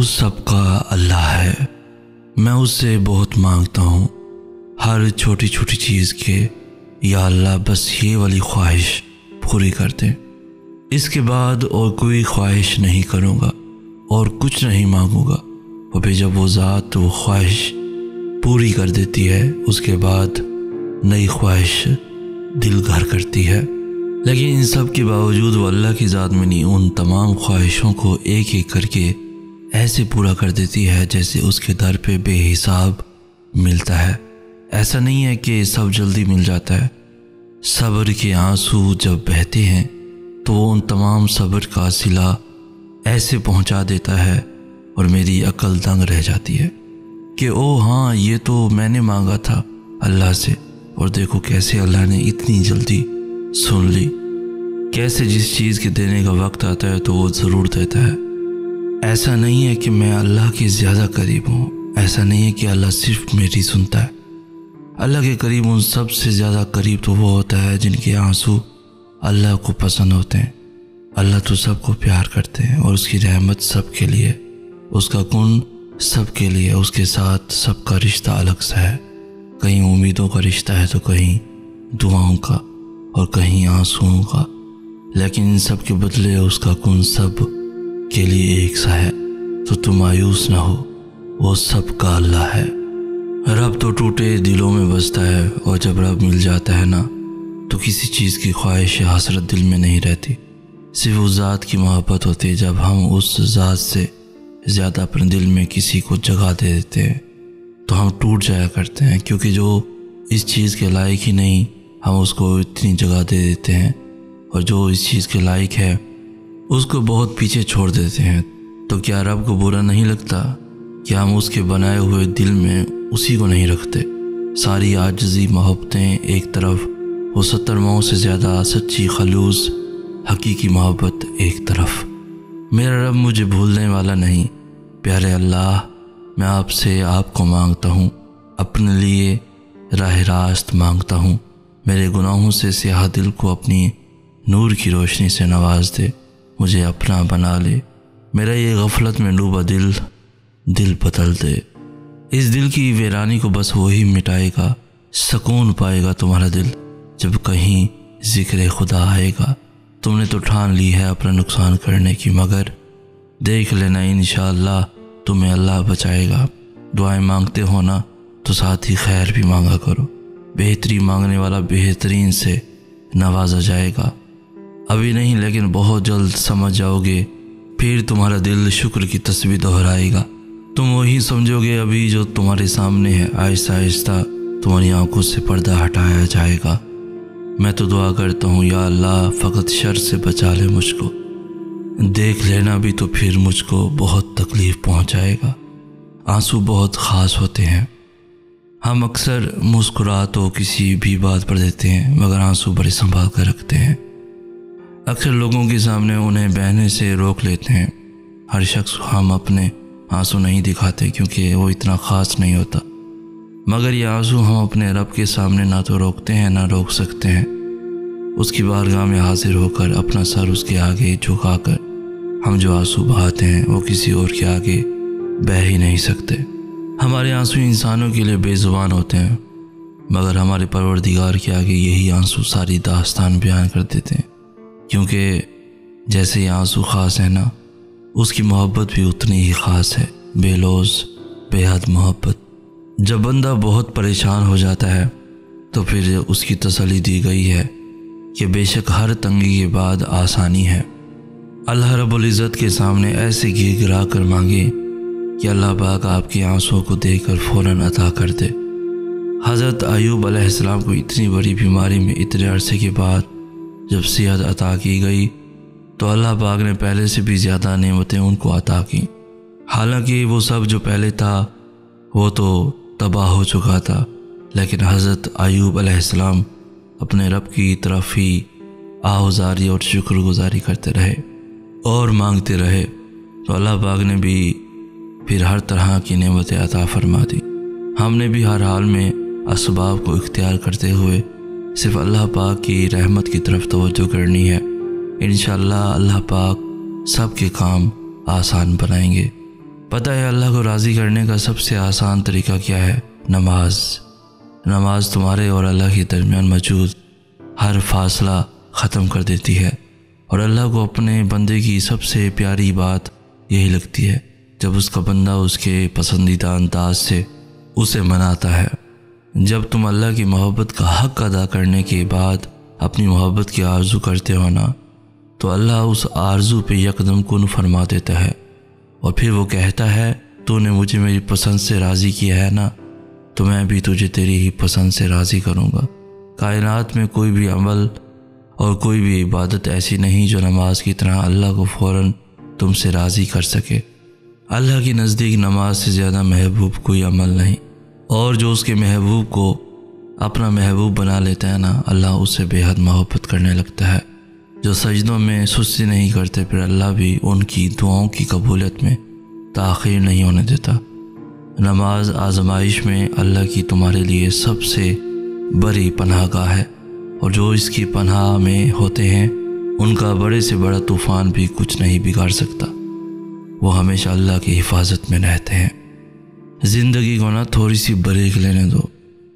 उस सबका अल्लाह है। मैं उससे बहुत मांगता हूँ हर छोटी छोटी चीज़ के, या अल्लाह बस ये वाली ख्वाहिश पूरी कर दे। इसके बाद और कोई ख्वाहिश नहीं करूँगा और कुछ नहीं मांगूंगा। और फिर जब वो ज़ात वो ख्वाहिश पूरी कर देती है, उसके बाद नई ख्वाहिश दिल घर करती है। लेकिन इन सब के बावजूद वो अल्लाह की ज़ात में नहीं, उन तमाम ख्वाहिशों को एक एक करके ऐसे पूरा कर देती है जैसे उसके दर पे बेहिसाब मिलता है। ऐसा नहीं है कि सब जल्दी मिल जाता है। सब्र के आंसू जब बहते हैं तो वो उन तमाम सब्र का सिला ऐसे पहुंचा देता है और मेरी अकल दंग रह जाती है कि ओ हाँ, ये तो मैंने मांगा था अल्लाह से, और देखो कैसे अल्लाह ने इतनी जल्दी सुन ली। कैसे जिस चीज़ के देने का वक्त आता है तो वो ज़रूर देता है। ऐसा नहीं है कि मैं अल्लाह के ज़्यादा करीब हूँ, ऐसा नहीं है कि अल्लाह सिर्फ मेरी सुनता है। अल्लाह के करीब उन सब से ज़्यादा करीब तो वो होता है जिनके आंसू अल्लाह को पसंद होते हैं। अल्लाह तो सबको प्यार करते हैं और उसकी रहमत सबके लिए, उसका गुण सबके लिए, उसके साथ सबका रिश्ता अलग सा है। कहीं उम्मीदों का रिश्ता है तो कहीं दुआओं का और कहीं आंसुओं का, लेकिन इन सब के बदले उसका गुण सब के लिए एक सा है। तो तुम मायूस ना हो, वो सबका अल्लाह है। रब तो टूटे दिलों में बसता है, और जब रब मिल जाता है ना तो किसी चीज़ की ख्वाहिश या हसरत दिल में नहीं रहती, सिर्फ उस ज़ात की मोहब्बत होती है। जब हम उस ज़ात से ज़्यादा अपने दिल में किसी को जगह दे देते हैं तो हम टूट जाया करते हैं, क्योंकि जो इस चीज़ के लायक ही नहीं हम उसको इतनी जगह दे देते हैं, और जो इस चीज़ के लायक है उसको बहुत पीछे छोड़ देते हैं। तो क्या रब को बुरा नहीं लगता कि हम उसके बनाए हुए दिल में उसी को नहीं रखते? सारी आजिज़ी मोहब्बतें एक तरफ, वो 70 माओं से ज़्यादा सच्ची खलूस हकीकी मोहब्बत एक तरफ। मेरा रब मुझे भूलने वाला नहीं। प्यारे अल्लाह, मैं आपसे आपको मांगता हूँ, अपने लिए राह रास्त मांगता हूँ। मेरे गुनाहों से स्याह दिल को अपनी नूर की रोशनी से नवाज दे, मुझे अपना बना ले। मेरा ये गफलत में डूबा दिल बदल दे। इस दिल की वीरानी को बस वही मिटाएगा, सुकून पाएगा तुम्हारा दिल जब कहीं जिक्र खुदा आएगा। तुमने तो ठान ली है अपना नुकसान करने की, मगर देख लेना इंशाअल्लाह तुम्हें अल्लाह बचाएगा। दुआएं मांगते हो ना तो साथ ही खैर भी मांगा करो। बेहतरी मांगने वाला बेहतरीन से नवाजा जाएगा। अभी नहीं लेकिन बहुत जल्द समझ जाओगे, फिर तुम्हारा दिल शुक्र की तस्बीह दोहराएगा। तुम वही समझोगे अभी जो तुम्हारे सामने है। आहिस्ता आहिस्ता तुम्हारी आंखों से पर्दा हटाया जाएगा। मैं तो दुआ करता हूँ, या अल्लाह फ़कत शर से बचा ले मुझको। देख लेना भी तो फिर मुझको बहुत तकलीफ़ पहुँचाएगा। आंसू बहुत ख़ास होते हैं। हम अक्सर मुस्कुरा तो किसी भी बात पर देते हैं, मगर आंसू बड़े संभाल कर रखते हैं। अक्सर लोगों के सामने उन्हें बहने से रोक लेते हैं। हर शख्स हम अपने आंसू नहीं दिखाते क्योंकि वो इतना ख़ास नहीं होता, मगर ये आंसू हम अपने रब के सामने ना तो रोकते हैं ना रोक सकते हैं। उसकी बारगाह में हाजिर होकर अपना सर उसके आगे झुकाकर हम जो आंसू बहाते हैं वो किसी और के आगे बह ही नहीं सकते। हमारे आंसू इंसानों के लिए बेजुबान होते हैं, मगर हमारे परवरदिगार के आगे यही आंसू सारी दास्तान बयान कर देते हैं। क्योंकि जैसे ये आंसू ख़ास है ना, उसकी मोहब्बत भी उतनी ही ख़ास है, बेलौज़ बेहद मोहब्बत। जब बंदा बहुत परेशान हो जाता है तो फिर उसकी तसल्ली दी गई है कि बेशक हर तंगी के बाद आसानी है। अल्लाह रब्बुल इज़्ज़त के सामने ऐसे गिरा कर मांगे कि अल्लाह पाक आपके आंसुओं को देकर फ़ौरन अता कर दे। हज़रत अय्यूब अलैहिस्सलाम को इतनी बड़ी बीमारी में इतने अरसे के बाद जब सेहत अता की गई तो अल्लाह पाक ने पहले से भी ज़्यादा नेमतें उनको अता की। हालांकि वो सब जो पहले था वो तो तबाह हो चुका था, लेकिन हज़रत अय्यूब अलैहिस्सलाम अपने रब की तरफ ही आहुजारी और शुक्रगुजारी करते रहे और मांगते रहे, तो अल्लाह पाक ने भी फिर हर तरह की नेमतें अता फरमा दी। हमने भी हर हाल में असबाब को इख्तियार करते हुए सिर्फ अल्लाह पाक की रहमत की तरफ तवज्जो करनी है। इंशाअल्लाह अल्लाह पाक सब के काम आसान बनाएंगे। पता है अल्लाह को राज़ी करने का सबसे आसान तरीका क्या है? नमाज। नमाज तुम्हारे और अल्लाह के दरमियान मौजूद हर फासला ख़त्म कर देती है। और अल्लाह को अपने बंदे की सबसे प्यारी बात यही लगती है जब उसका बंदा उसके पसंदीदा अंदाज से उसे मनाता है। जब तुम अल्लाह की मोहब्बत का हक़ अदा करने के बाद अपनी मोहब्बत की आरज़ू करते हो ना, तो अल्लाह उस आरज़ू पे यकदम कुन फरमा देता है और फिर वो कहता है, तूने मुझे मेरी पसंद से राज़ी किया है ना, तो मैं भी तुझे तेरी ही पसंद से राज़ी करूँगा। कायनात में कोई भी अमल और कोई भी इबादत ऐसी नहीं जो नमाज की तरह अल्लाह को फ़ौरन तुमसे राज़ी कर सके। अल्लाह के नज़दीक नमाज से ज़्यादा महबूब कोई अमल नहीं, और जो उसके महबूब को अपना महबूब बना लेता है ना, अल्लाह उससे बेहद मोहब्बत करने लगता है। जो सजदों में सुस्ती नहीं करते, फिर अल्लाह भी उनकी दुआओं की कबूलियत में ताख़ीर नहीं होने देता। नमाज आज़माइश में अल्लाह की तुम्हारे लिए सबसे बड़ी पनाहगाह है, और जो इसकी पनाह में होते हैं उनका बड़े से बड़ा तूफ़ान भी कुछ नहीं बिगाड़ सकता। वो हमेशा अल्लाह की हिफाजत में रहते हैं। ज़िंदगी को ना थोड़ी सी ब्रेक लेने दो।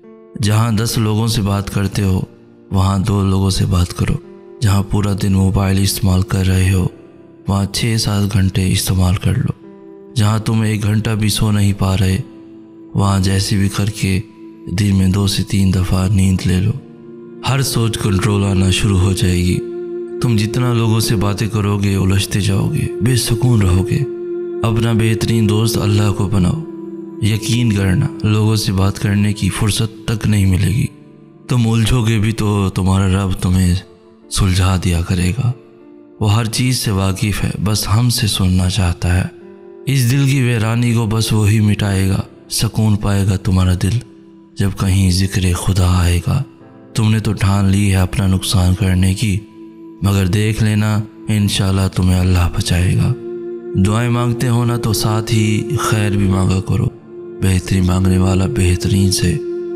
जहाँ 10 लोगों से बात करते हो वहाँ 2 लोगों से बात करो। जहाँ पूरा दिन मोबाइल इस्तेमाल कर रहे हो वहाँ 6-7 घंटे इस्तेमाल कर लो। जहाँ तुम 1 घंटा भी सो नहीं पा रहे वहाँ जैसे भी करके दिन में 2 से 3 दफ़ा नींद ले लो। हर सोच कंट्रोल आना शुरू हो जाएगी। तुम जितना लोगों से बातें करोगे उलझते जाओगे, बेसुकून रहोगे। अपना बेहतरीन दोस्त अल्लाह को बनाओ। यकीन करना, लोगों से बात करने की फुर्सत तक नहीं मिलेगी। तुम उलझोगे भी तो तुम्हारा रब तुम्हें सुलझा दिया करेगा। वो हर चीज़ से वाकिफ़ है, बस हमसे सुनना चाहता है। इस दिल की वीरानी को बस वही मिटाएगा। सुकून पाएगा तुम्हारा दिल जब कहीं ज़िक्र खुदा आएगा। तुमने तो ठान ली है अपना नुकसान करने की, मगर देख लेना इंशाल्लाह तुम्हें अल्लाह बचाएगा। दुआएं मांगते हो ना तो साथ ही खैर भी मांगा करो। बेहतरीन मांगने वाला बेहतरीन से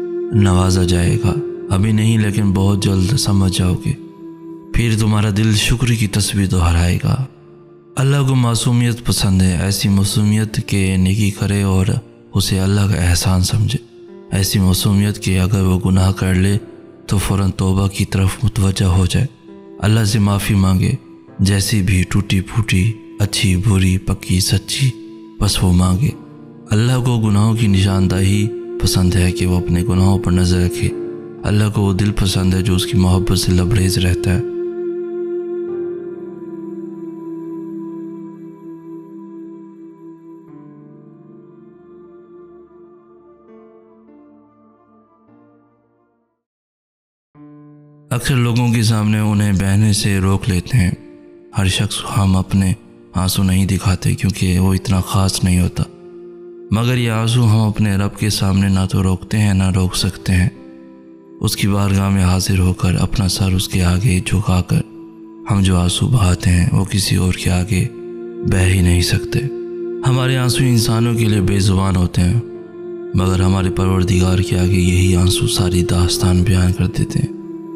नवाजा जाएगा। अभी नहीं लेकिन बहुत जल्द समझ जाओगे। फिर तुम्हारा दिल शुक्र की तस्बीह दोहराएगा। अल्लाह को मासूमियत पसंद है। ऐसी मासूमियत के नेकी करे और उसे अल्लाह का एहसान समझे। ऐसी मासूमियत के अगर वो गुनाह कर ले तो फ़ौरन तौबा की तरफ मुतवज्जा हो जाए। अल्लाह से माफ़ी मांगे, जैसी भी टूटी फूटी, अच्छी बुरी, पक्की सच्ची, बस वो मांगे। अल्लाह को गुनाहों की निशानदाही पसंद है कि वो अपने गुनाहों पर नज़र रखे। अल्लाह को वो दिल पसंद है जो उसकी मोहब्बत से लबरेज रहता है। अक्सर लोगों के सामने उन्हें बहने से रोक लेते हैं। हर शख्स हम अपने आंसू नहीं दिखाते क्योंकि वो इतना ख़ास नहीं होता, मगर ये आंसू हम अपने रब के सामने ना तो रोकते हैं ना रोक सकते हैं। उसकी बारगाह में हाजिर होकर अपना सर उसके आगे झुकाकर हम जो आंसू बहाते हैं वो किसी और के आगे बह ही नहीं सकते। हमारे आंसू इंसानों के लिए बेजुबान होते हैं, मगर हमारे परवरदिगार के आगे यही आंसू सारी दास्तान बयान कर देते हैं।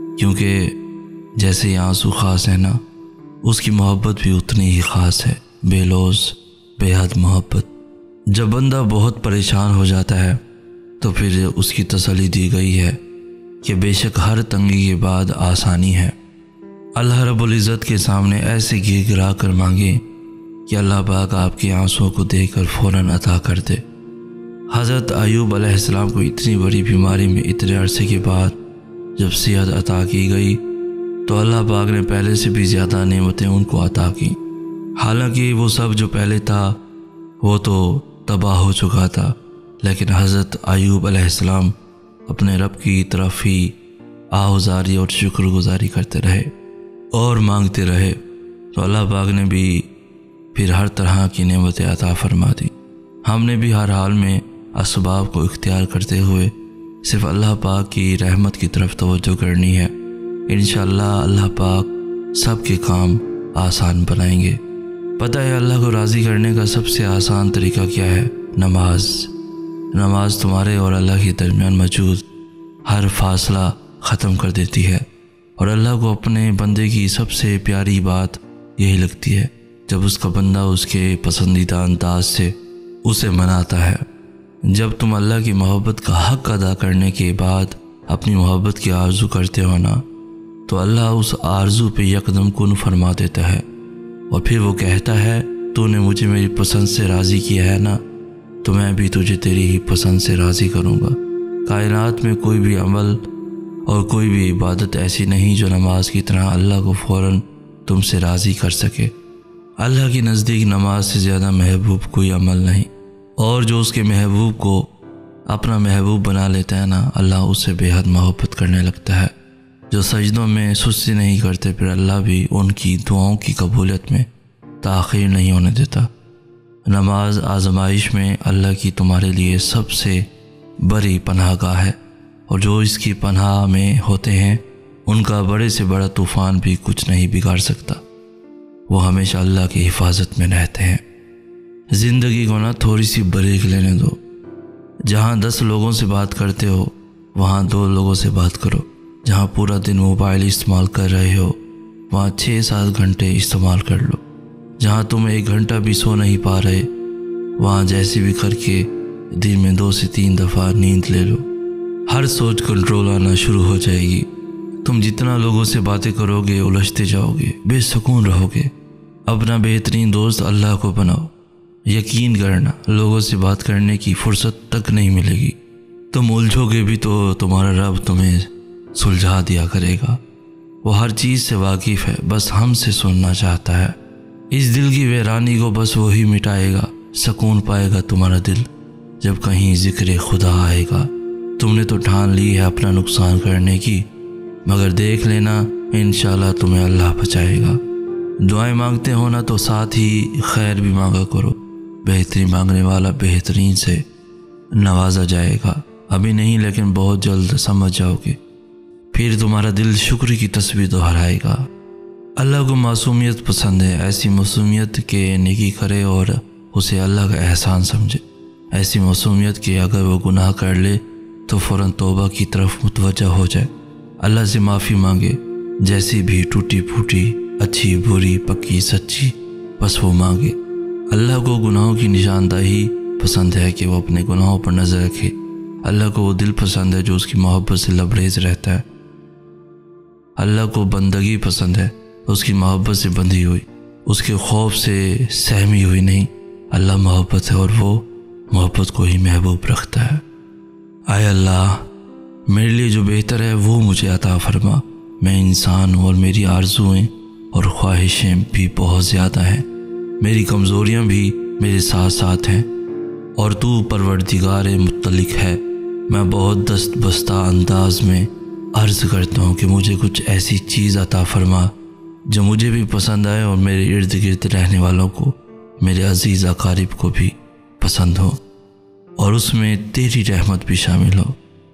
क्योंकि जैसे ये आंसू ख़ास है ना, उसकी मोहब्बत भी उतनी ही ख़ास है, बेलौस बेहद मोहब्बत। जब बंदा बहुत परेशान हो जाता है तो फिर उसकी तसल्ली दी गई है कि बेशक हर तंगी के बाद आसानी है। अल्लाह रब्बुल इज़्ज़त के सामने ऐसे गिरा कर मांगे कि अल्लाह पाक आपके आंसुओं को देखकर फ़ौरन अता कर दे। हज़रत अय्यूब अलैहिस्सलाम को इतनी बड़ी बीमारी में इतने अरसे के बाद जब सेहत अता की गई तो अल्लाह पाक ने पहले से भी ज़्यादा नेमतें उनको अता की। हालांकि वो सब जो पहले था वो तो तबाह हो चुका था, लेकिन हज़रत अय्यूब अलैहिस्सलाम अपने रब की तरफ ही आहुजारी और शुक्रगुजारी करते रहे और मांगते रहे, तो अल्लाह पाक ने भी फिर हर तरह की नेमतें अता फरमा दी। हमने भी हर हाल में असबाब को इख्तियार करते हुए सिर्फ अल्लाह पाक की रहमत की तरफ तवज्जो करनी है। इंशाअल्लाह अल्लाह पाक सबके काम आसान बनाएंगे। पता है अल्लाह को राज़ी करने का सबसे आसान तरीका क्या है? नमाज। नमाज तुम्हारे और अल्लाह के दरमियान मौजूद हर फासला ख़त्म कर देती है, और अल्लाह को अपने बंदे की सबसे प्यारी बात यही लगती है जब उसका बंदा उसके पसंदीदा अंदाज से उसे मनाता है। जब तुम अल्लाह की मोहब्बत का हक़ अदा करने के बाद अपनी मोहब्बत की आरज़ू करते हो ना, तो अल्लाह उस आरज़ू पे यकदम कुन फरमा देता है और फिर वो कहता है, तूने मुझे मेरी पसंद से राज़ी किया है ना, तो मैं भी तुझे तेरी ही पसंद से राज़ी करूँगा। कायनात में कोई भी अमल और कोई भी इबादत ऐसी नहीं जो नमाज की तरह अल्लाह को फ़ौरन तुमसे राज़ी कर सके। अल्लाह की नज़दीक नमाज से ज़्यादा महबूब कोई अमल नहीं, और जो उसके महबूब को अपना महबूब बना लेता है ना, अल्लाह उससे बेहद मोहब्बत करने लगता है। जो सजदों में सुस्ती नहीं करते, फिर अल्लाह भी उनकी दुआओं की कबूलियत में ताख़ीर नहीं होने देता। नमाज आज़माइश में अल्लाह की तुम्हारे लिए सबसे बड़ी पनाहगाह है, और जो इसकी पनाह में होते हैं उनका बड़े से बड़ा तूफ़ान भी कुछ नहीं बिगाड़ सकता। वो हमेशा अल्लाह की हिफाजत में रहते हैं। ज़िंदगी को ना थोड़ी सी ब्रेक लेने दो। जहाँ 10 लोगों से बात करते हो वहाँ 2 लोगों से बात करो। जहाँ पूरा दिन मोबाइल इस्तेमाल कर रहे हो वहाँ 6-7 घंटे इस्तेमाल कर लो। जहाँ तुम 1 घंटा भी सो नहीं पा रहे वहाँ जैसे भी करके दिन में 2 से 3 दफ़ा नींद ले लो। हर सोच कंट्रोल आना शुरू हो जाएगी। तुम जितना लोगों से बातें करोगे उलझते जाओगे, बेसुकून रहोगे। अपना बेहतरीन दोस्त अल्लाह को बनाओ। यकीन करना, लोगों से बात करने की फुर्सत तक नहीं मिलेगी। तुम उलझोगे भी तो तुम्हारा रब तुम्हें सुलझा दिया करेगा। वो हर चीज़ से वाकिफ़ है, बस हमसे सुनना चाहता है। इस दिल की वीरानी को बस वही मिटाएगा। सुकून पाएगा तुम्हारा दिल जब कहीं ज़िक्र खुदा आएगा। तुमने तो ठान ली है अपना नुकसान करने की, मगर देख लेना इंशाल्लाह तुम्हें अल्लाह बचाएगा। दुआएं मांगते हो ना तो साथ ही खैर भी मांगा करो। बेहतरीन मांगने वाला बेहतरीन से नवाजा जाएगा। अभी नहीं लेकिन बहुत जल्द समझ जाओगे। फिर तुम्हारा दिल शुक्र की तस्बीह दोहराएगा। अल्लाह को मासूमियत पसंद है। ऐसी मासूमियत के नेकी करे और उसे अल्लाह का एहसान समझे। ऐसी मासूमियत के अगर वो गुनाह कर ले तो फ़ौरन तौबा की तरफ मुतवज्जा हो जाए। अल्लाह से माफ़ी मांगे, जैसी भी टूटी फूटी, अच्छी बुरी, पक्की सच्ची, बस वो मांगे। अल्लाह को गुनाहों की निशानदाही पसंद है कि वो अपने गुनाहों पर नज़र रखे। अल्लाह को वो दिल पसंद है जो उसकी मोहब्बत से लबरेज रहता है। अल्लाह को बंदगी पसंद है, उसकी मोहब्बत से बंधी हुई, उसके खौफ से सहमी हुई नहीं। अल्लाह मोहब्बत है और वो मोहब्बत को ही महबूब रखता है। आए अल्लाह, मेरे लिए जो बेहतर है वो मुझे अता फरमा। मैं इंसान हूँ और मेरी आरज़ुएँ और ख्वाहिशें भी बहुत ज़्यादा हैं। मेरी कमज़ोरियाँ भी मेरे साथ साथ हैं, और तू परवरदिगार मुत्तलिक है। मैं बहुत दस्त बस्ता अंदाज में अर्ज़ करता हूँ कि मुझे कुछ ऐसी चीज़ अता फरमा जो मुझे भी पसंद आए और मेरे इर्द गिर्द रहने वालों को, मेरे अजीज़ अकारिब को भी पसंद हो, और उसमें तेरी रहमत भी शामिल हो।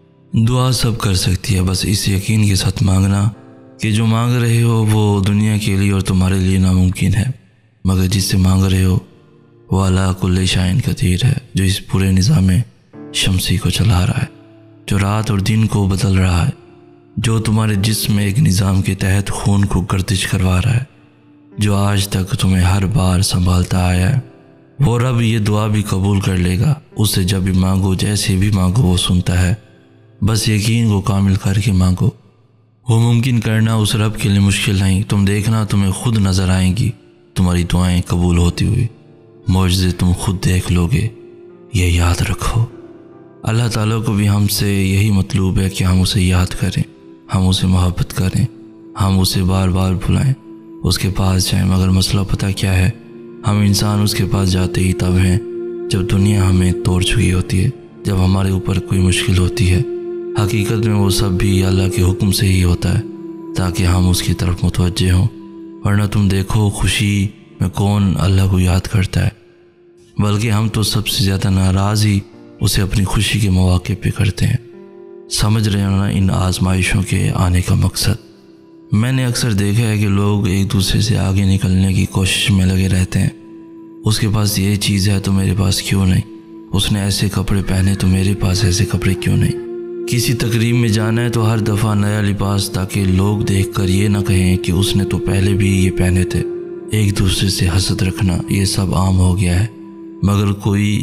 दुआ सब कर सकती है, बस इस यकीन के साथ मांगना कि जो मांग रहे हो वो दुनिया के लिए और तुम्हारे लिए नामुमकिन है, मगर जिससे मांग रहे हो वो अला कुल्ले शाइन कदीर है, जो इस पूरे निज़ाम शमसी को चला रहा है, जो रात और दिन को बदल रहा है, जो तुम्हारे जिस्म में एक निज़ाम के तहत खून को गर्दिश करवा रहा है, जो आज तक तुम्हें हर बार संभालता आया है। वो रब ये दुआ भी कबूल कर लेगा। उससे जब भी मांगो, जैसे भी मांगो, वो सुनता है। बस यकीन को कामिल करके मांगो। वो मुमकिन करना उस रब के लिए मुश्किल नहीं। तुम देखना, तुम्हें खुद नज़र आएंगी तुम्हारी दुआएं कबूल होती हुई। मौजज़े तुम खुद देख लोगे, ये याद रखो। अल्लाह ताला को भी हमसे यही मतलूब है कि हम उसे याद करें, हम उसे मोहब्बत करें, हम उसे बार बार बुलाएं, उसके पास जाएं। मगर मसला पता क्या है, हम इंसान उसके पास जाते ही तब हैं जब दुनिया हमें तोड़ चुकी होती है, जब हमारे ऊपर कोई मुश्किल होती है। हकीकत में वो सब भी अल्लाह के हुक्म से ही होता है, ताकि हम उसकी तरफ मुतवज्जे हों। वरना तुम देखो, खुशी में कौन अल्लाह को याद करता है, बल्कि हम तो सबसे ज़्यादा नाराज़ ही उसे अपनी खुशी के मौके पे करते हैं। समझ रहे हो ना इन आजमाइशों के आने का मकसद। मैंने अक्सर देखा है कि लोग एक दूसरे से आगे निकलने की कोशिश में लगे रहते हैं। उसके पास ये चीज़ है तो मेरे पास क्यों नहीं, उसने ऐसे कपड़े पहने तो मेरे पास ऐसे कपड़े क्यों नहीं। किसी तकरीब में जाना है तो हर दफ़ा नया लिबास, ताकि लोग देखकर ये ना कहें कि उसने तो पहले भी ये पहने थे। एक दूसरे से हसद रखना ये सब आम हो गया है, मगर कोई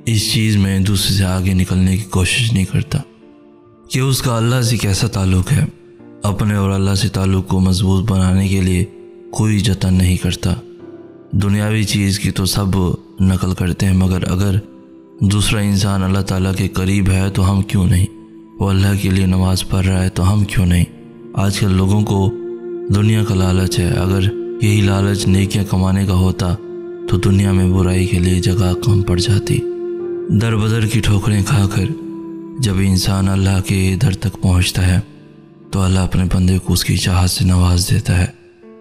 इस चीज़ में दूसरे से आगे निकलने की कोशिश नहीं करता कि उसका अल्लाह से कैसा ताल्लुक़ है। अपने और अल्लाह से ताल्लुक़ को मजबूत बनाने के लिए कोई जतन नहीं करता। दुनियावी चीज़ की तो सब नकल करते हैं, मगर अगर दूसरा इंसान अल्लाह ताला के करीब है तो हम क्यों नहीं, वो अल्लाह के लिए नमाज़ पढ़ रहा है तो हम क्यों नहीं। आजकल लोगों को दुनिया का लालच है, अगर यही लालच नेकियां कमाने का होता तो दुनिया में बुराई के लिए जगह कम पड़ जाती। दर बदर की ठोकरें खाकर जब इंसान अल्लाह के दर तक पहुंचता है तो अल्लाह अपने बंदे को उसकी चाहत से नवाज देता है।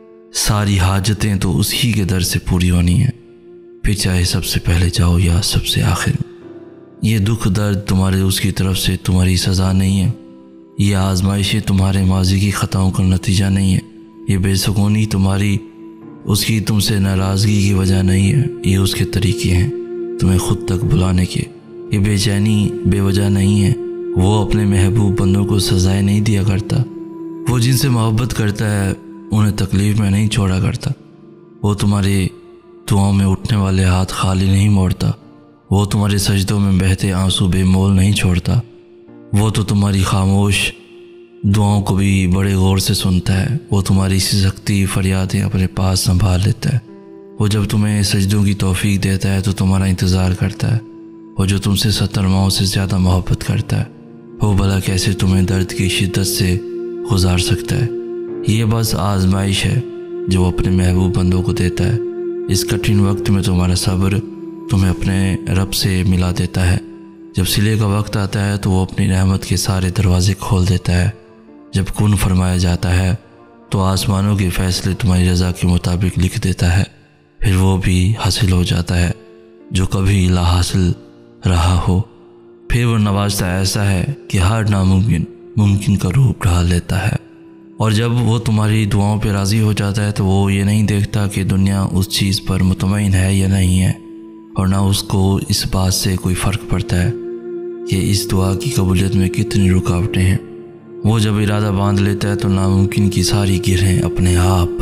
सारी हाजतें तो उसी के दर से पूरी होनी है, फिर चाहे सबसे पहले जाओ या सबसे आखिर में। ये दुख दर्द तुम्हारे उसकी तरफ से तुम्हारी सज़ा नहीं है, ये आजमाइशें तुम्हारे माजी की ख़ताओं का नतीजा नहीं है, ये बेसुकूनी तुम्हारी उसकी तुमसे नाराज़गी की वजह नहीं है, ये उसके तरीके हैं तुम्हें खुद तक बुलाने के। ये बेचैनी बेवजह नहीं है, वो अपने महबूब बंदों को सजाएं नहीं दिया करता। वो जिनसे मोहब्बत करता है उन्हें तकलीफ़ में नहीं छोड़ा करता। वो तुम्हारी दुआओं में उठने वाले हाथ खाली नहीं मोड़ता। वो तुम्हारे सजदों में बहते आंसू बेमोल नहीं छोड़ता। वो तो तुम्हारी खामोश दुआओं को भी बड़े गौर से सुनता है। वो तुम्हारी सिसकती फरियादें अपने पास संभाल लेता है। वो जब तुम्हें सजदों की तौफीक देता है तो तुम्हारा इंतज़ार करता है। वो जो तुमसे 70 माओं से ज़्यादा मोहब्बत करता है, वो भला कैसे तुम्हें दर्द की शिद्दत से गुजार सकता है। ये बस आजमाइश है जो अपने महबूब बंदों को देता है। इस कठिन वक्त में तुम्हारा सब्र तुम्हें अपने रब से मिला देता है। जब सिले का वक्त आता है तो वो अपनी रहमत के सारे दरवाजे खोल देता है। जब कुन फरमाया जाता है तो आसमानों के फैसले तुम्हारी रज़ा के मुताबिक लिख देता है, फिर वो भी हासिल हो जाता है जो कभी ला हासिल रहा हो। फिर वो नवाजता ऐसा है कि हर नामुमकिन मुमकिन का रूप ढाल लेता है। और जब वो तुम्हारी दुआओं पे राज़ी हो जाता है तो वो ये नहीं देखता कि दुनिया उस चीज़ पर मुतमईन है या नहीं है, और ना उसको इस बात से कोई फ़र्क पड़ता है कि इस दुआ की कबूलियत में कितनी रुकावटें हैं। वो जब इरादा बांध लेता है तो नामुमकिन की सारी गिरहें अपने आप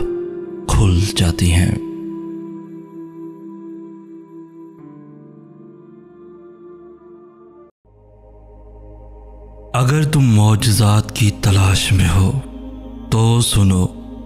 खुल जाती हैं। अगर तुम मौजज़ात की तलाश में हो तो सुनो,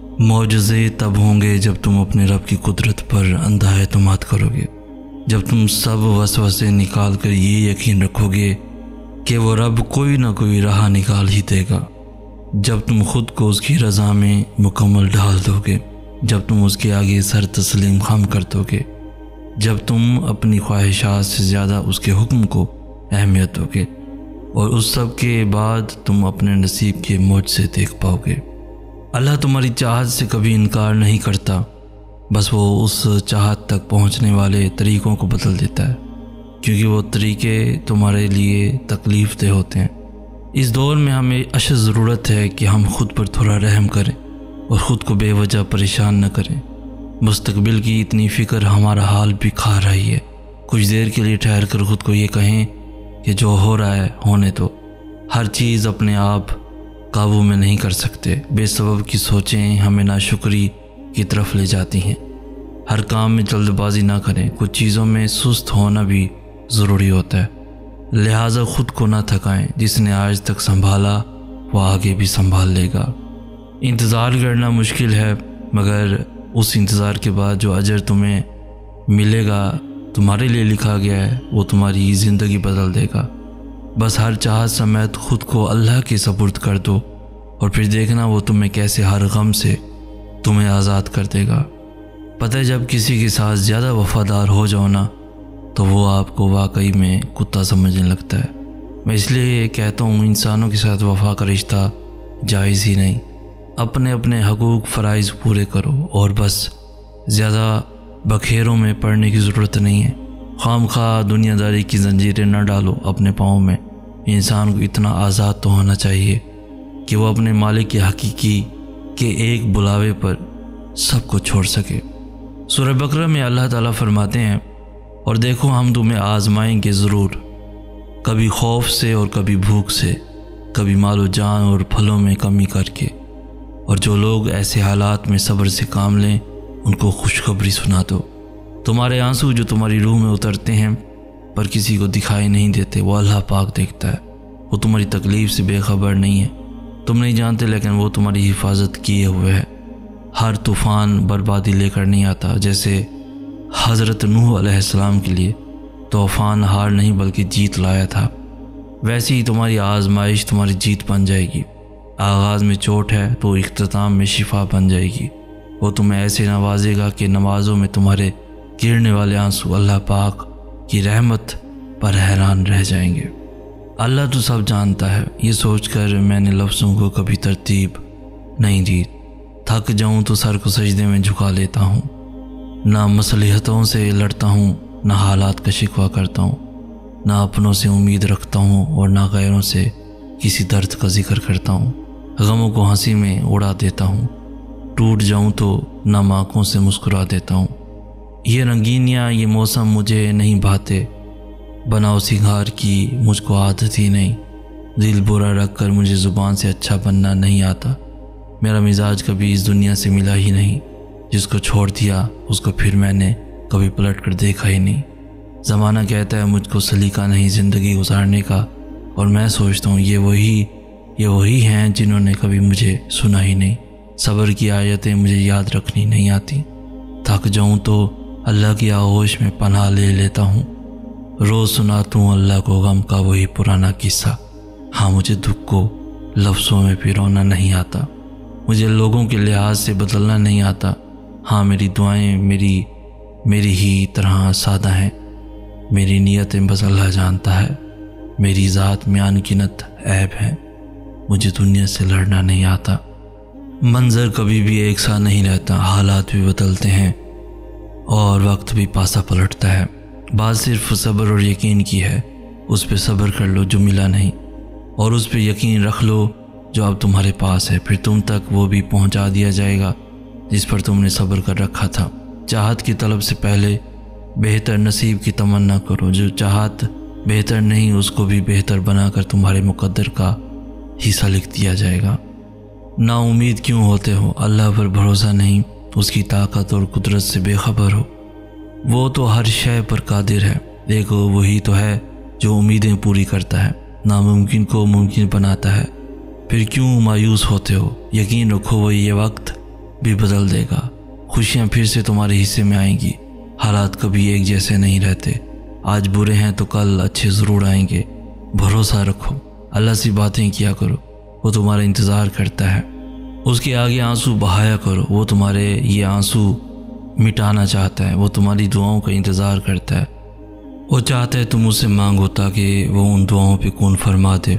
मौजज़े तब होंगे जब तुम अपने रब की कुदरत पर अंधा एतमाद करोगे, जब तुम सब वसवसे निकाल कर ये यकीन रखोगे कि वो रब कोई ना कोई राह निकाल ही देगा, जब तुम खुद को उसकी रज़ा में मुकम्मल ढाल दोगे, जब तुम उसके आगे सर तस्लीम खम कर दोगे, जब तुम अपनी ख्वाहिशात से ज़्यादा उसके हुक्म को अहमियत दोगे, और उस सब के बाद तुम अपने नसीब के मोज़े देख पाओगे। अल्लाह तुम्हारी चाहत से कभी इनकार नहीं करता, बस वो उस चाहत तक पहुंचने वाले तरीक़ों को बदल देता है, क्योंकि वो तरीक़े तुम्हारे लिए तकलीफ़ दे होते हैं। इस दौर में हमें अशद ज़रूरत है कि हम खुद पर थोड़ा रहम करें और ख़ुद को बेवजह परेशान न करें। मुस्तकबिल की इतनी फ़िक्र हमारा हाल भी खा रही है। कुछ देर के लिए ठहर कर ख़ुद को ये कहें कि जो हो रहा है होने दो। हर चीज़ अपने आप काबू में नहीं कर सकते। बेसबब की सोचें हमें नाशुक्री की तरफ ले जाती हैं। हर काम में जल्दबाजी ना करें। कुछ चीज़ों में सुस्त होना भी ज़रूरी होता है, लिहाजा ख़ुद को ना थकाएं। जिसने आज तक संभाला वो आगे भी संभाल लेगा। इंतज़ार करना मुश्किल है, मगर उस इंतज़ार के बाद जो अजर तुम्हें मिलेगा, तुम्हारे लिए लिखा गया है, वो तुम्हारी ज़िंदगी बदल देगा। बस हर चाहत समेत ख़ुद को अल्लाह के सपुर्द कर दो और फिर देखना वो तुम्हें कैसे हर गम से तुम्हें आज़ाद कर देगा। पता है, जब किसी के साथ ज़्यादा वफ़ादार हो जाओ ना, तो वो आपको वाकई में कुत्ता समझने लगता है। मैं इसलिए कहता हूँ, इंसानों के साथ वफ़ा का रिश्ता जायज़ ही नहीं। अपने अपने हकूक़ फ़राइज़ पूरे करो और बस ज़्यादा बखेरों में पड़ने की ज़रूरत नहीं है। खामखा दुनियादारी की जंजीरें न डालो अपने पाँव में। इंसान को इतना आज़ाद तो होना चाहिए कि वो अपने मालिक की हकीकी के एक बुलावे पर सब को छोड़ सके। सूरह बकरा में अल्लाह ताला फरमाते हैं, और देखो हम तुम्हें आजमाएंगे ज़रूर, कभी खौफ से और कभी भूख से, कभी मालो जान और फलों में कमी करके। और जो लोग ऐसे हालात में सब्र से काम लें उनको खुशखबरी सुना दो। तुम्हारे आंसू जो तुम्हारी रूह में उतरते हैं पर किसी को दिखाई नहीं देते, वो अल्लाह पाक देखता है। वो तुम्हारी तकलीफ़ से बेखबर नहीं है, तुम नहीं जानते, लेकिन वो तुम्हारी हिफाजत किए हुए है। हर तूफ़ान बर्बादी लेकर नहीं आता। जैसे हज़रत नूह अलैहिस्सलाम के लिए तूफ़ान हार नहीं बल्कि जीत लाया था, वैसे ही तुम्हारी आजमाइश तुम्हारी जीत बन जाएगी। आगाज़ में चोट है तो इख्तिताम में शिफा बन जाएगी। वो तुम्हें ऐसे नवाजेगा कि नमाज़ों में तुम्हारे गिरने वाले आंसू अल्लाह पाक की रहमत पर हैरान रह जाएंगे। अल्लाह तो सब जानता है, ये सोचकर मैंने लफ्ज़ों को कभी तरतीब नहीं दी। थक जाऊं तो सर को सजदे में झुका लेता हूँ। ना मसलिहतों से लड़ता हूँ, ना हालात का शिकवा करता हूँ, ना अपनों से उम्मीद रखता हूँ और ना गैरों से किसी दर्द का जिक्र करता हूँ। गमों को हंसी में उड़ा देता हूँ, टूट जाऊँ तो नम आँखों से मुस्कुरा देता हूँ। ये रंगीनियाँ ये मौसम मुझे नहीं भाते, बनाओ सिंगार की मुझको आदत ही नहीं। दिल बुरा रख कर मुझे ज़ुबान से अच्छा बनना नहीं आता। मेरा मिजाज कभी इस दुनिया से मिला ही नहीं, जिसको छोड़ दिया उसको फिर मैंने कभी पलट कर देखा ही नहीं। ज़माना कहता है मुझको सलीका नहीं ज़िंदगी गुजारने का, और मैं सोचता हूँ ये वही हैं जिन्होंने कभी मुझे सुना ही नहीं। सब्र की आयतें मुझे याद रखनी नहीं आती। थक जाऊँ तो अल्लाह की आगोश में पनाह ले लेता हूँ। रोज़ सुनाता हूँ अल्लाह को गम का वही पुराना किस्सा। हाँ, मुझे दुख को लफ्ज़ों में पिरोना नहीं आता, मुझे लोगों के लिहाज से बदलना नहीं आता। हाँ, मेरी दुआएं मेरी ही तरह सादा हैं, मेरी नीयतें बस अल्लाह जानता है। मेरी ज़ात में अनगिनत ऐब है, मुझे दुनिया से लड़ना नहीं आता। मंजर कभी भी एक सा नहीं रहता, हालात भी बदलते हैं और वक्त भी पासा पलटता है। बात सिर्फ सब्र और यकीन की है। उस पे सब्र कर लो जो मिला नहीं, और उस पे यकीन रख लो जो अब तुम्हारे पास है। फिर तुम तक वो भी पहुंचा दिया जाएगा जिस पर तुमने सब्र कर रखा था। चाहत की तलब से पहले बेहतर नसीब की तमन्ना करो। जो चाहत बेहतर नहीं उसको भी बेहतर बनाकर तुम्हारे मुकद्दर का हिस्सा लिख दिया जाएगा। ना उम्मीद क्यों होते हो, अल्लाह पर भरोसा नहीं, उसकी ताकत और कुदरत से बेखबर हो। वो तो हर शय पर कादिर है। देखो, वही तो है जो उम्मीदें पूरी करता है, नामुमकिन को मुमकिन बनाता है। फिर क्यों मायूस होते हो, यकीन रखो वो ये वक्त भी बदल देगा। खुशियाँ फिर से तुम्हारे हिस्से में आएंगी। हालात कभी एक जैसे नहीं रहते, आज बुरे हैं तो कल अच्छे ज़रूर आएंगे। भरोसा रखो, अल्लाह से बातें किया करो, वो तुम्हारा इंतज़ार करता है। उसके आगे आंसू बहाया करो, वो तुम्हारे ये आंसू मिटाना चाहता है। वो तुम्हारी दुआओं का इंतज़ार करता है। वो चाहता है तुम उससे मांगो ताकि वो उन दुआओं पे कून फरमा दे।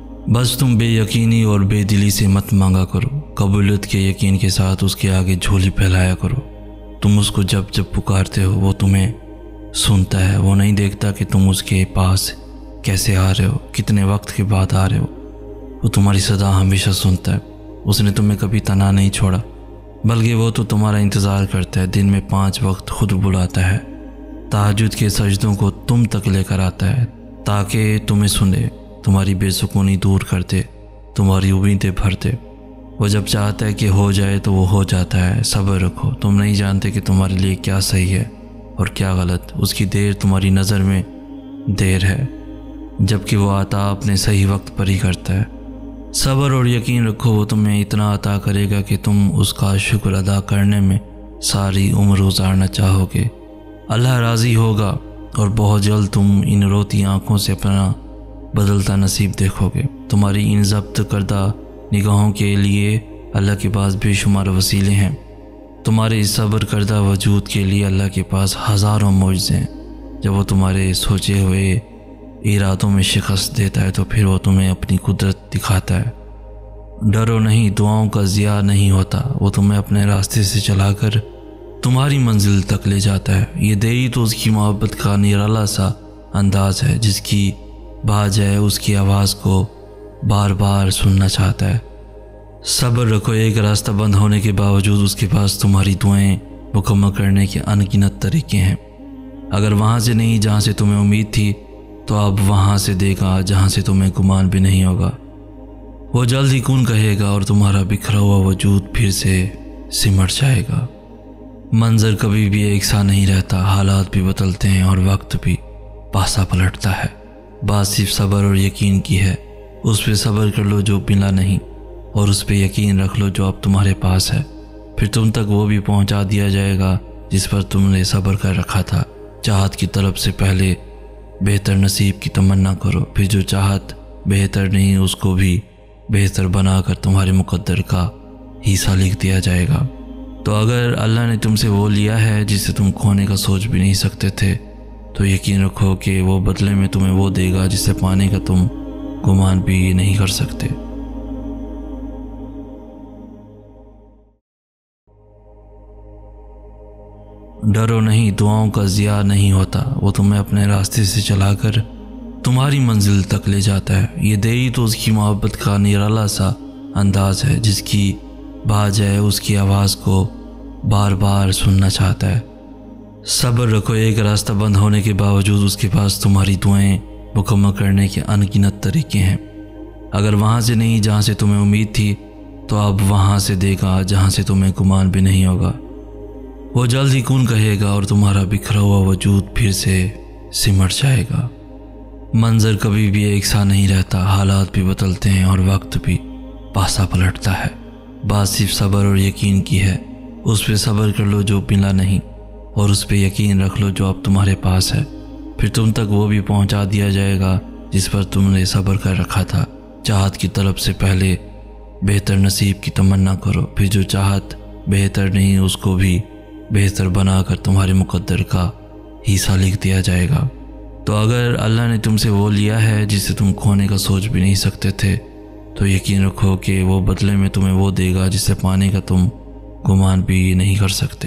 बस तुम बेयकीनी और बेदिली से मत मांगा करो, कबूलियत के यकीन के साथ उसके आगे झोली फैलाया करो। तुम उसको जब जब पुकारते हो वो तुम्हें सुनता है। वो नहीं देखता कि तुम उसके पास कैसे आ रहे हो, कितने वक्त के बाद आ रहे हो। वो तुम्हारी सदा हमेशा सुनता है। उसने तुम्हें कभी तना नहीं छोड़ा, बल्कि वो तो तुम्हारा इंतज़ार करता है। दिन में 5 वक्त खुद बुलाता है, तहज्जुद के सजदों को तुम तक लेकर आता है ताकि तुम्हें सुने, तुम्हारी बेसुकूनी दूर कर दे, तुम्हारी उम्मीदें भर दे। वो जब चाहता है कि हो जाए तो वो हो जाता है। सब्र रखो, तुम नहीं जानते कि तुम्हारे लिए क्या सही है और क्या गलत। उसकी देर तुम्हारी नज़र में देर है, जबकि वो अता अपने सही वक्त पर ही करता है। सब्र और यकीन रखो, वो तुम्हें इतना अता करेगा कि तुम उसका शुक्र अदा करने में सारी उम्र गुजारना चाहोगे। अल्लाह राज़ी होगा और बहुत जल्द तुम इन रोती आँखों से अपना बदलता नसीब देखोगे। तुम्हारी इन ज़ब्त करदा निगाहों के लिए अल्लाह के पास बेशुमार वसीले हैं। तुम्हारे इस सब्र करदा वजूद के लिए अल्लाह के पास हज़ारों मौजज़े हैं। जब वो तुम्हारे सोचे हुए इरादों में शिकस्त देता है तो फिर वो तुम्हें अपनी कुदरत दिखाता है। डरो नहीं, दुआओं का ज़िया नहीं होता। वो तुम्हें अपने रास्ते से चलाकर तुम्हारी मंजिल तक ले जाता है। ये देरी तो उसकी मोहब्बत का निराला सा अंदाज है, जिसकी बाज है उसकी आवाज़ को बार बार सुनना चाहता है। सब्र रखो, एक रास्ता बंद होने के बावजूद उसके पास तुम्हारी दुआएं मुकम्मल करने के अनगिनत तरीके हैं। अगर वहाँ से नहीं जहाँ से तुम्हें उम्मीद थी, तो अब वहाँ से देगा जहाँ से तुम्हें गुमान भी नहीं होगा। वो जल्द ही कून कहेगा और तुम्हारा बिखरा हुआ वजूद फिर से सिमट जाएगा। मंजर कभी भी एक सा नहीं रहता, हालात भी बदलते हैं और वक्त भी। पासा पलटता है। बात सिर्फ सब्र और यकीन की है। उस पे सब्र कर लो जो मिला नहीं, और उस पे यकीन रख लो जो अब तुम्हारे पास है। फिर तुम तक वो भी पहुंचा दिया जाएगा जिस पर तुमने सब्र कर रखा था। चाहत की तरफ से पहले बेहतर नसीब की तमन्ना करो, फिर जो चाहत बेहतर नहीं उसको भी बेहतर बनाकर तुम्हारे मुकद्दर का हिस्सा लिख दिया जाएगा। तो अगर अल्लाह ने तुमसे वो लिया है जिसे तुम खोने का सोच भी नहीं सकते थे, तो यकीन रखो कि वो बदले में तुम्हें वो देगा जिसे पाने का तुम गुमान भी नहीं कर सकते। डरो नहीं, दुआओं का ज़िया नहीं होता। वो तुम्हें अपने रास्ते से चलाकर तुम्हारी मंजिल तक ले जाता है। ये देरी तो उसकी मोहब्बत का निराला सा अंदाज है, जिसकी बाज है उसकी आवाज़ को बार बार सुनना चाहता है। सब्र रखो, एक रास्ता बंद होने के बावजूद उसके पास तुम्हारी दुआएं मुकम्मल करने के अनगिनत तरीके हैं। अगर वहाँ से नहीं जहाँ से तुम्हें उम्मीद थी, तो अब वहाँ से देगा जहाँ से तुम्हें गुमान भी नहीं होगा। वो जल्द ही कून कहेगा और तुम्हारा बिखरा हुआ वजूद फिर से सिमट जाएगा। मंजर कभी भी एक सा नहीं रहता, हालात भी बदलते हैं और वक्त भी पासा पलटता है। बात सिर्फ सब्र और यकीन की है। उस पे सब्र कर लो जो मिला नहीं, और उस पे यकीन रख लो जो अब तुम्हारे पास है। फिर तुम तक वो भी पहुंचा दिया जाएगा जिस पर तुमने सब्र कर रखा था। चाहत की तरफ से पहले बेहतर नसीब की तमन्ना करो, फिर जो चाहत बेहतर नहीं उसको भी बेहतर बनाकर तुम्हारे मुकद्दर का हिस्सा लिख दिया जाएगा। तो अगर अल्लाह ने तुमसे वो लिया है जिसे तुम खोने का सोच भी नहीं सकते थे, तो यकीन रखो कि वो बदले में तुम्हें वो देगा जिसे पाने का तुम गुमान भी नहीं कर सकते।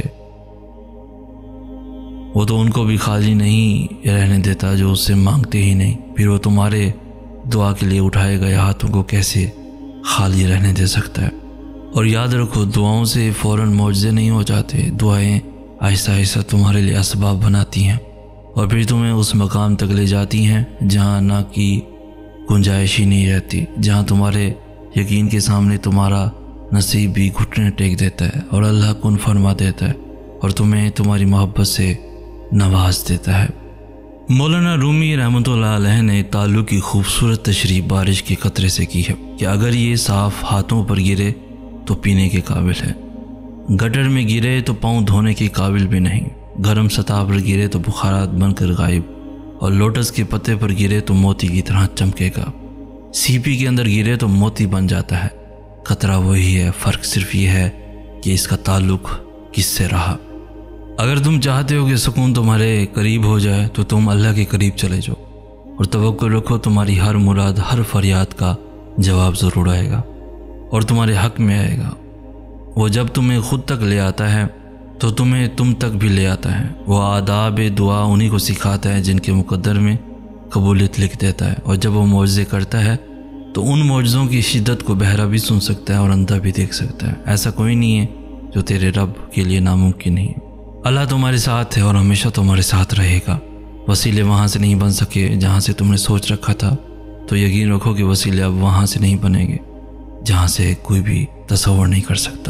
वो तो उनको भी खाली नहीं रहने देता जो उससे मांगते ही नहीं, फिर वो तुम्हारे दुआ के लिए उठाए गए हाथों को कैसे खाली रहने दे सकता है। और याद रखो, दुआओं से फ़ौरन मौजज़े नहीं हो जाते। दुआएं आहिस्ता आहिस्ता तुम्हारे लिए असबाब बनाती हैं और फिर तुम्हें उस मकाम तक ले जाती हैं जहाँ ना की गुंजाइश ही नहीं रहती, जहाँ तुम्हारे यकीन के सामने तुम्हारा नसीब भी घुटने टेक देता है और अल्लाह कुन फरमा देता है और तुम्हें तुम्हारी मोहब्बत से नवाज देता है। मौलाना रूमी रहमतुल्लाह अलैह ने ताल्लु की खूबसूरत तशरीह बारिश के कतरे से की है कि अगर ये साफ हाथों पर गिरे तो पीने के काबिल है, गटर में गिरे तो पाँव धोने के काबिल भी नहीं, गर्म सतह पर गिरे तो बुखारात बनकर गायब, और लोटस के पत्ते पर गिरे तो मोती की तरह चमकेगा। सीपी के अंदर गिरे तो मोती बन जाता है। खतरा वही है, फ़र्क सिर्फ ये है कि इसका ताल्लुक किससे रहा। अगर तुम चाहते हो कि सुकून तुम्हारे करीब हो जाए तो तुम अल्लाह के करीब चले जाओ और तवक्कुल रखो, तुम्हारी हर मुराद हर फरियाद का जवाब ज़रूर आएगा और तुम्हारे हक में आएगा। वो जब तुम्हें खुद तक ले आता है तो तुम्हें तुम तक भी ले आता है। वो आदाब दुआ उन्हीं को सिखाता है जिनके मुकद्दर में कबूलियत लिख देता है, और जब वो मौजज़े करता है तो उन मौजज़ों की शिद्दत को बहरा भी सुन सकता है और अंधा भी देख सकता है। ऐसा कोई नहीं है जो तेरे रब के लिए नामुमकिन नहीं है। अल्लाह तुम्हारे साथ है और हमेशा तुम्हारे साथ रहेगा। वसीले वहाँ से नहीं बन सके जहाँ से तुमने सोच रखा था, तो यकीन रखो कि वसीले अब वहाँ से नहीं बनेंगे जहाँ से कोई भी तसव्वुर नहीं कर सकता।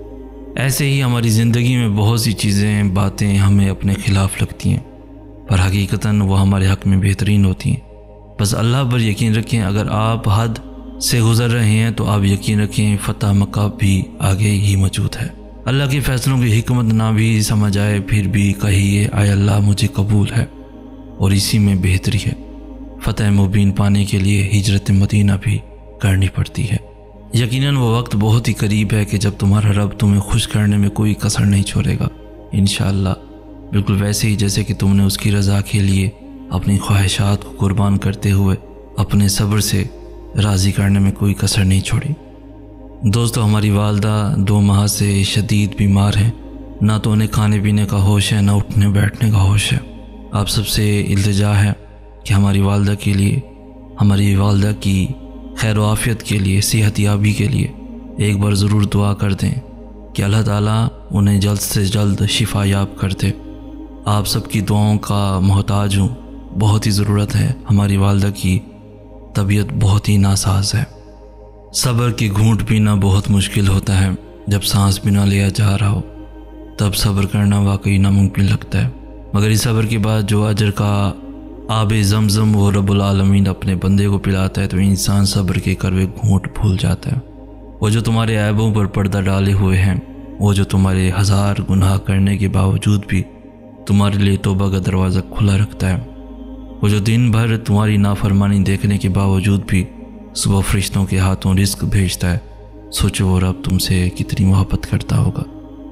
ऐसे ही हमारी ज़िंदगी में बहुत सी चीज़ें बातें हमें अपने ख़िलाफ़ लगती हैं, पर हकीकतन वो हमारे हक़ में बेहतरीन होती हैं। बस अल्लाह पर यकीन रखें। अगर आप हद से गुज़र रहे हैं तो आप यकीन रखें फ़तह मक्का भी आगे ही मौजूद है। अल्लाह के फ़ैसलों की हिकमत ना भी समझ आए फिर भी कहिए, आय अल्लाह मुझे कबूल है, और इसी में बेहतरी है। फ़तह मुबीन पाने के लिए हिजरत मदीना भी करनी पड़ती है। यकीनन वो वक्त बहुत ही करीब है कि जब तुम्हारा रब तुम्हें खुश करने में कोई कसर नहीं छोड़ेगा इंशाअल्लाह, बिल्कुल वैसे ही जैसे कि तुमने उसकी रज़ा के लिए अपनी ख्वाहिशात को कुर्बान करते हुए अपने सब्र से राज़ी करने में कोई कसर नहीं छोड़ी। दोस्तों, हमारी वालदा 2 माह से शदीद बीमार हैं। ना तो उन्हें खाने पीने का होश है, ना उठने बैठने का होश है। आप सबसे इल्तिजा है कि हमारी वालदा के लिए, हमारी वालदा की खैर व आफियत के लिए, सेहत याबी के लिए एक बार ज़रूर दुआ कर दें कि अल्लाह ताला उन्हें जल्द से जल्द शिफा याब कर दे। आप सबकी दुआओं का मोहताज हूँ, बहुत ही ज़रूरत है। हमारी वालदा की तबीयत बहुत ही नासाज है। सब्र की घूंट पीना बहुत मुश्किल होता है। जब सांस भी ना लिया जा रहा हो तब सब्र करना वाकई नामुमकिन लगता है, मगर इस सब्र के बाद जो अजर का आब ज़मज़म वो रब्बुल आलमीन अपने बंदे को पिलाता है तो इंसान सब्र के करवे घूंट भूल जाता है। वो जो तुम्हारे ऐबों पर पर्दा डाले हुए हैं, वो जो तुम्हारे हज़ार गुनाह करने के बावजूद भी तुम्हारे लिए तौबा का दरवाज़ा खुला रखता है, वो जो दिन भर तुम्हारी नाफरमानी देखने के बावजूद भी सुबह फरिश्तों के हाथों रिस्क भेजता है, सोचो वो रब तुमसे कितनी मोहब्बत करता होगा।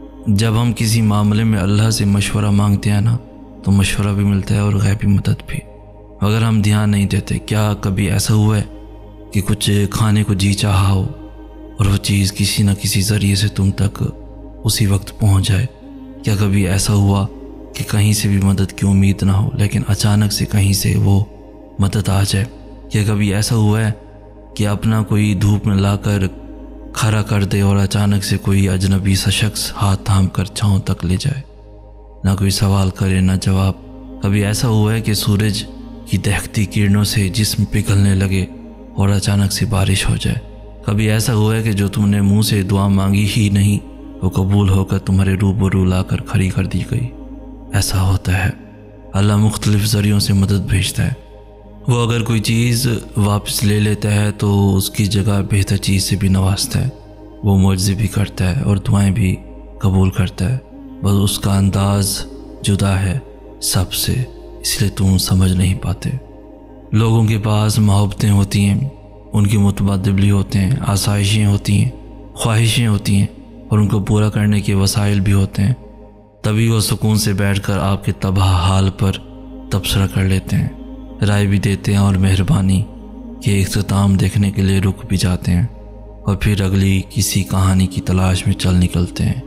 जब हम किसी मामले में अल्लाह से मशवरा मांगते हैं ना, तो मशवरा भी मिलता है और गैबी मदद भी। अगर हम ध्यान नहीं देते, क्या कभी ऐसा हुआ है कि कुछ खाने को जी चाहा हो और वो चीज़ किसी न किसी ज़रिए से तुम तक उसी वक्त पहुंच जाए? क्या कभी ऐसा हुआ कि कहीं से भी मदद की उम्मीद ना हो लेकिन अचानक से कहीं से वो मदद आ जाए? क्या कभी ऐसा हुआ है कि अपना कोई धूप में लाकर खड़ा कर दे और अचानक से कोई अजनबी सा शख्स हाथ थाम कर छांव तक ले जाए, ना कोई सवाल करे ना जवाब? कभी ऐसा हुआ है कि सूरज की दहकती किरणों से जिस्म पिघलने लगे और अचानक से बारिश हो जाए? कभी ऐसा हुआ है कि जो तुमने मुंह से दुआ मांगी ही नहीं, वो कबूल होकर तुम्हारे रूबरू लाकर खड़ी कर दी गई? ऐसा होता है। अल्लाह मुख्तलिफ ज़रियों से मदद भेजता है। वो अगर कोई चीज़ वापस ले लेता है तो उसकी जगह बेहतर चीज़ से भी नवाजता है। वो मुआवजे भी करता है और दुआएं भी कबूल करता है, बस उसका अंदाज जुदा है सबसे, इसलिए तुम समझ नहीं पाते। लोगों के पास मोहब्बतें होती हैं, उनके मुतबादिल होते हैं, आसाइशें होती हैं, ख्वाहिशें होती हैं और उनको पूरा करने के वसाइल भी होते हैं। तभी वो सुकून से बैठकर आपके तबाह हाल पर तबसरा कर लेते हैं, राय भी देते हैं और मेहरबानी के इख्तिताम देखने के लिए रुक भी जाते हैं और फिर अगली किसी कहानी की तलाश में चल निकलते हैं।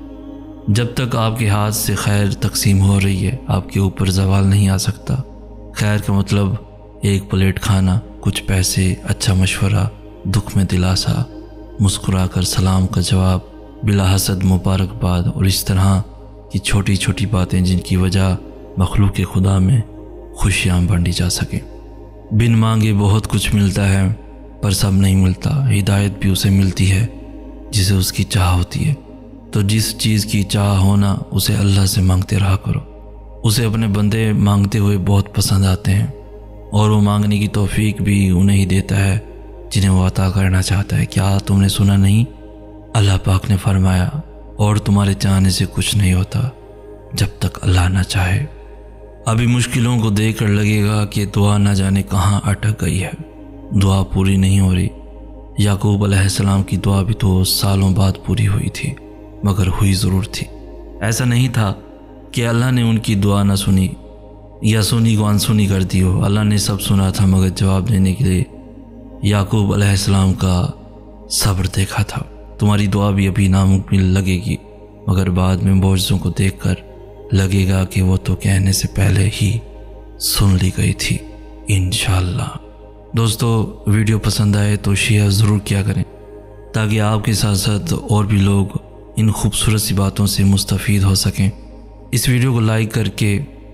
जब तक आपके हाथ से खैर तकसीम हो रही है, आपके ऊपर जवाल नहीं आ सकता। खैर का मतलब एक प्लेट खाना, कुछ पैसे, अच्छा मशवरा, दुख में दिलासा, मुस्कुराकर सलाम का जवाब, बिला हसद मुबारकबाद और इस तरह की छोटी छोटी बातें जिनकी वजह मखलूक खुदा में खुशियाँ बांटी जा सके। बिन मांगे बहुत कुछ मिलता है पर सब नहीं मिलता। हिदायत भी उसे मिलती है जिसे उसकी चाह होती है। तो जिस चीज़ की चाह होना उसे अल्लाह से मांगते रहा करो। उसे अपने बंदे मांगते हुए बहुत पसंद आते हैं और वो मांगने की तौफीक भी उन्हें ही देता है जिन्हें वो अता करना चाहता है। क्या तुमने सुना नहीं? अल्लाह पाक ने फरमाया, और तुम्हारे चाहने से कुछ नहीं होता जब तक अल्लाह ना चाहे। अभी मुश्किलों को देखकर लगेगा कि दुआ न जाने कहाँ अटक गई है, दुआ पूरी नहीं हो रही। याकूब अलैहिस्सलाम की दुआ भी तो सालों बाद पूरी हुई थी, मगर हुई ज़रूर थी। ऐसा नहीं था कि अल्लाह ने उनकी दुआ न सुनी या सुनी को अनसुनी कर दी हो। अल्लाह ने सब सुना था, मगर जवाब देने के लिए याकूब अलैहिस्सलाम का सब्र देखा था। तुम्हारी दुआ भी अभी नामुमकिन लगेगी, मगर बाद में मौजज़ों को देखकर लगेगा कि वो तो कहने से पहले ही सुन ली गई थी, इंशाअल्लाह। दोस्तों, वीडियो पसंद आए तो शेयर ज़रूर किया करें ताकि आपके साथ साथ और भी लोग इन खूबसूरत सी बातों से मुस्तफ़ीद हो सकें। इस वीडियो को लाइक करके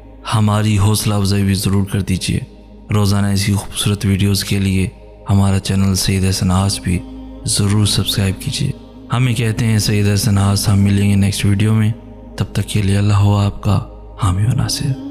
हमारी हौसला अफजाई भी ज़रूर कर दीजिए। रोज़ाना ऐसी खूबसूरत वीडियोस के लिए हमारा चैनल सैयद हसन आस भी ज़रूर सब्सक्राइब कीजिए। हमें कहते हैं सैयद हसन आस। हम मिलेंगे नेक्स्ट वीडियो में, तब तक के लिए अल्लाह हो आपका हामी व नासिर।